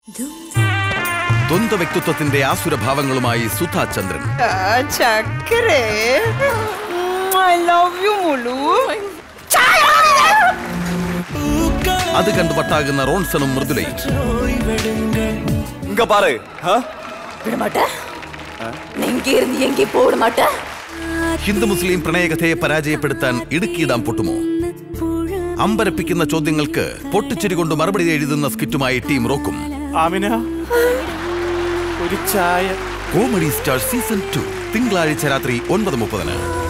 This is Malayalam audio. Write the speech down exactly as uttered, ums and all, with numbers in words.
ദ്വന്ദ്വ വ്യക്തിത്വത്തിന്റെ ആസുരഭാവങ്ങളുമായി സുധാ ചന്ദ്രൻ. അത് കണ്ടു വട്ടാകുന്ന റോൺസണും മൃദുലയും. ഹിന്ദു മുസ്ലിം പ്രണയകഥയെ പരാജയപ്പെടുത്താൻ ഇടുക്കി ഡാം പൊട്ടുമോ? അമ്പരപ്പിക്കുന്ന ചോദ്യങ്ങൾക്ക് പൊട്ടിച്ചിരി കൊണ്ട് മറുപടി എഴുതുന്ന സ്കിറ്റുമായി ടീം റോക്കും. കോമഡി സ്റ്റാർ സീസൺ ടു തിങ്കളാഴ്ച രാത്രി ഒൻപത് മുപ്പതിന്.